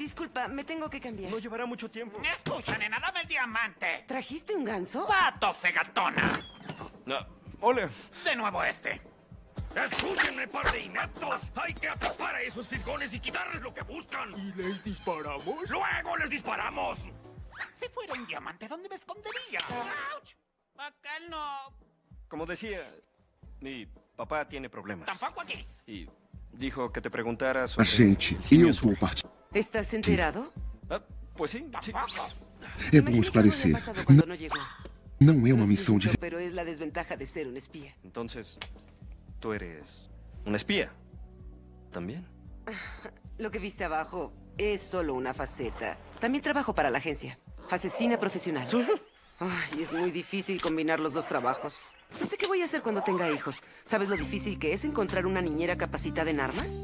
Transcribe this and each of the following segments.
Disculpa, me tengo que cambiar. No llevará mucho tiempo. Escucha, nena, dame el diamante. ¿Trajiste un ganso? Pato, fegatona. No. Ole. De nuevo este. ¡Escúchenme, par de ineptos! ¡Hay que atrapar a esos fisgones y quitarles lo que buscan! ¿Y les disparamos? ¡Luego les disparamos! Si fuera un diamante, ¿dónde me escondería? ¡Auch! Acá no. Como decía, mi papá tiene problemas. Tampoco aquí. Y dijo que te preguntara A sobre... gente, simio eu azul. vou partir. ¿Estás enterado? Ah, pues sí. Tampoco. É Imagino bom que esclarecer. algo había pasado cuando no llegó. Não é uma Lo missão de... siento, pero es la desventaja de ser un espía. Entonces, tú eres un espía. ¿También? Lo que viste abajo es solo una faceta. También trabajo para la agencia. Asesina profesional. Ay, es muy difícil combinar los dos trabajos. No sé qué voy a hacer cuando tenga hijos. ¿Sabes lo difícil que es encontrar una niñera capacitada en armas?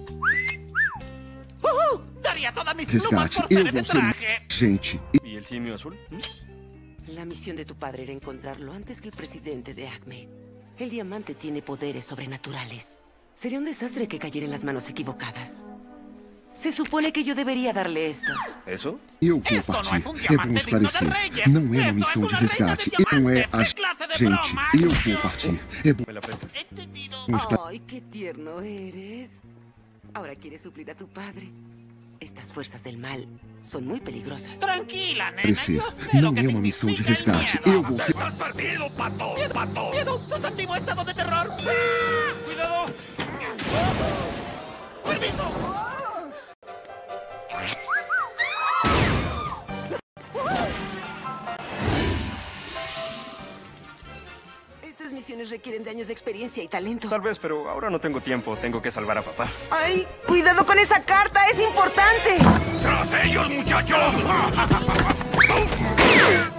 Daría todas mis plumas Resgate, por ser eu ese vou ser... traje. Gente, ¿Y el simio azul? La misión de tu padre era encontrarlo antes que el presidente de Acme. El diamante tiene poderes sobrenaturales. Sería un desastre que cayera en las manos equivocadas. Se supone que yo debería darle esto. ¿Eso? eu vou Esto no partir. es un É diamante bom digno de esclarecer. reyes. Não é uma Esto missão es de una reina de resgate. Não é diamantes. a... ¿Qué clase de Gente, broma? eu vou partir. É bom ¿Me la prestas? Entendido. Ay, qué tierno eres. Ahora quieres suplir a tu padre. Estas fuerzas del mal son muy peligrosas. Tranquila, nena. esclarecer. Yo sé lo Não que é uma missão de significa el resgate. miedo. Eu vou ser... ¡Estás perdido, pato! ¡Pato! ¡Miedo! ¡Sustantivo estado de terror! ¡Cuidado! ¡Permiso! Estas misiones requieren de años de experiencia y talento. Tal vez, pero ahora no tengo tiempo. Tengo que salvar a papá. ¡Ay! ¡Cuidado con esa carta! ¡Es importante! ¡Tras ellos, muchachos!